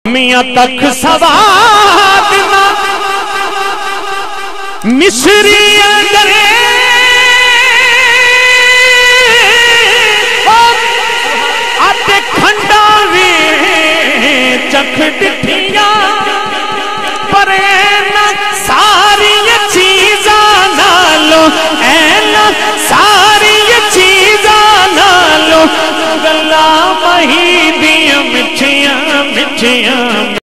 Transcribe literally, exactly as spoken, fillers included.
मियां तक सवाद ना मिश्री अंगरे आते खंडा वे चख डिठिया पर न सारी चीजा नालो ऐन सारी चीजा नालो गल्ला मही दिया मिठिया मिठिया।